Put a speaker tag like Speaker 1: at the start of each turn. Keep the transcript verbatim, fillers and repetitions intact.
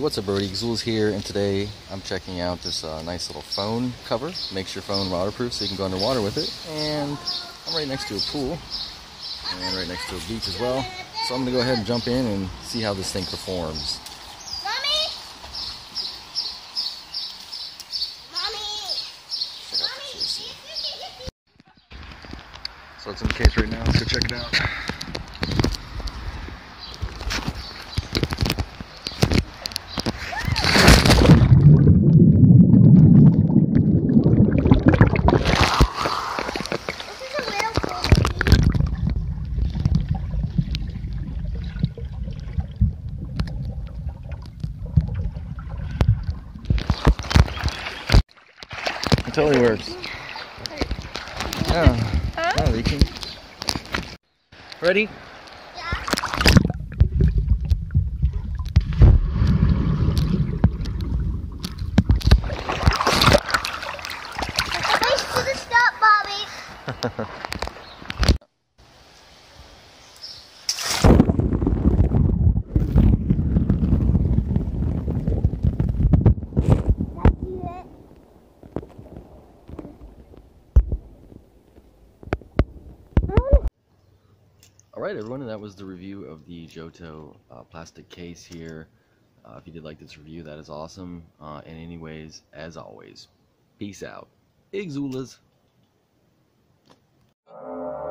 Speaker 1: Hey, what's up everybody, Xulz here, and today I'm checking out this uh, nice little phone cover. Makes your phone waterproof so you can go underwater with it. And I'm right next to a pool, and right next to a beach as well. So I'm going to go ahead and jump in and see how this thing performs.
Speaker 2: Mommy? Mommy?
Speaker 1: Check out the case here. So it's in the case right now, let's go check it out. It totally works. Yeah, not leaking. Ready?
Speaker 2: Yeah. Race to the stop, Bobby.
Speaker 1: Alright everyone, and that was the review of the Johto uh, plastic case here. Uh, if you did like this review, that is awesome. Uh, and anyways, as always, peace out. Xulz.